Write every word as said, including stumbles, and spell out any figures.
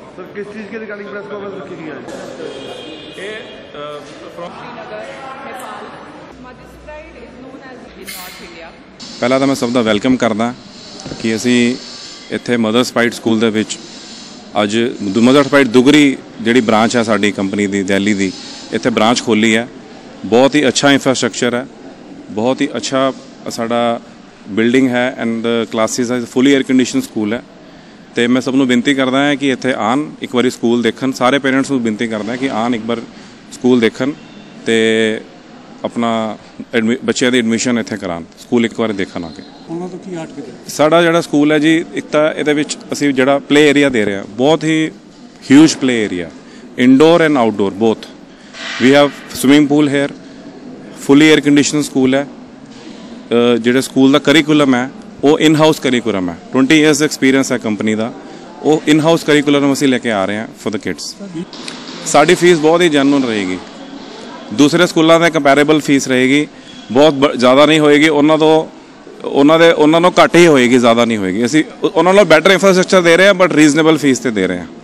Sir किस चीज़ के regarding press conference रखी गई है? ये फ्रॉम ਪਹਿਲਾਂ ਤਾਂ ਮੈਂ ਸਭ ਦਾ ਵੈਲਕਮ ਕਰਦਾ ਕਿ ਅਸੀਂ ਇੱਥੇ ਮਦਰਸ ਪ੍ਰਾਈਡ ਸਕੂਲ ਦੇ ਵਿੱਚ ਅੱਜ ਮਦਰਸ ਪ੍ਰਾਈਡ ਦੁਗਰੀ ਜਿਹੜੀ ਬ੍ਰਾਂਚ ਹੈ ਸਾਡੀ ਕੰਪਨੀ ਦੀ ਦਿੱਲੀ ਦੀ ਇੱਥੇ ਬ੍ਰਾਂਚ ਖੋਲ੍ਹੀ ਹੈ। ਬਹੁਤ ਹੀ ਅੱਛਾ ਇੰਫਰਾਸਟਰਕਚਰ ਹੈ, ਬਹੁਤ ਹੀ ਅੱਛਾ ਸਾਡਾ ਬਿਲਡਿੰਗ ਹੈ ਐਂਡ ਕਲਾਸਿਸ ਹੈ, ਫੁੱਲੀ 에ਅਰ ਕੰਡੀਸ਼ਨ ਸਕੂਲ ਹੈ। ਅਤੇ ਮੈਂ ਸਭ ਨੂੰ ਬੇਨਤੀ ਕਰਦਾ ਹਾਂ ਕਿ ਇੱਥੇ ਆਉਣ, ਇੱਕ ਵਾਰੀ ਸਕੂਲ ਦੇਖਣ। ਸਾਰੇ ਪੇਰੈਂਟਸ ਨੂੰ ਬੇਨਤੀ ਕਰਦਾ ਕਿ ਆਉਣ, ਇੱਕ ਵਾਰ ਸਕੂਲ ਦੇਖਣ ਅਤੇ ਆਪਣਾ ਐਡਮਿ ਬੱਚਿਆਂ ਦੀ ਐਡਮਿਸ਼ਨ ਇੱਥੇ ਕਰਾਉਣ, ਸਕੂਲ ਇੱਕ ਵਾਰ ਦੇਖਣ ਆ ਕੇ। ਉਹਨਾਂ ਤੋਂ ਕੀ ਹਟ ਕੇ ਸਾਡਾ ਜਿਹੜਾ ਸਕੂਲ ਹੈ ਜੀ, ਇੱਕ ਤਾਂ ਇਹਦੇ ਵਿੱਚ ਅਸੀਂ ਜਿਹੜਾ ਪਲੇ ਏਰੀਆ ਦੇ ਰਹੇ ਹਾਂ, ਬਹੁਤ ਹੀ huge play area, indoor and outdoor both. We have swimming pool here, fully air condition school ਹੈ। ਜਿਹੜੇ ਸਕੂਲ ਦਾ ਕਰੀਕੂਲਮ ਹੈ ਉਹ ਇਨ ਹਾਊਸ ਕਰੀਕੂਲਮ ਹੈ, ਟਵੰਟੀ ਈਅਰਸ ਐਕਸਪੀਰੀਅੰਸ ਹੈ ਕੰਪਨੀ ਦਾ। ਉਹ ਇਨ ਹਾਊਸ ਕਰੀਕੂਲਮ ਅਸੀਂ ਲੈ ਕੇ ਆ ਰਹੇ ਹਾਂ ਫॉर द ਕਿਡਸ। ਸਾਡੀ ਫੀਸ ਬਹੁਤ ਹੀ ਜੈਨੂਅਨ ਰਹੇਗੀ, ਦੂਸਰੇ ਸਕੂਲਾਂ ਦੇ ਕੰਪੈਰੇਬਲ ਫੀਸ ਰਹੇਗੀ, ਬਹੁਤ ਜ਼ਿਆਦਾ ਨਹੀਂ ਹੋਏਗੀ। ਉਹਨਾਂ ਤੋਂ ਉਹਨਾਂ ਦੇ ਉਹਨਾਂ ਨੂੰ ਘੱਟ ਹੀ ਹੋਏਗੀ, ਜ਼ਿਆਦਾ ਨਹੀਂ ਹੋਏਗੀ। ਅਸੀਂ ਉਹਨਾਂ ਨੂੰ ਬੈਟਰ ਇੰਫਰਾਸਟਰਕਚਰ ਦੇ ਰਹੇ ਹਾਂ ਬਟ ਰੀਜ਼ਨੇਬਲ ਫੀਸ 'ਤੇ ਦੇ ਰਹੇ ਹਾਂ।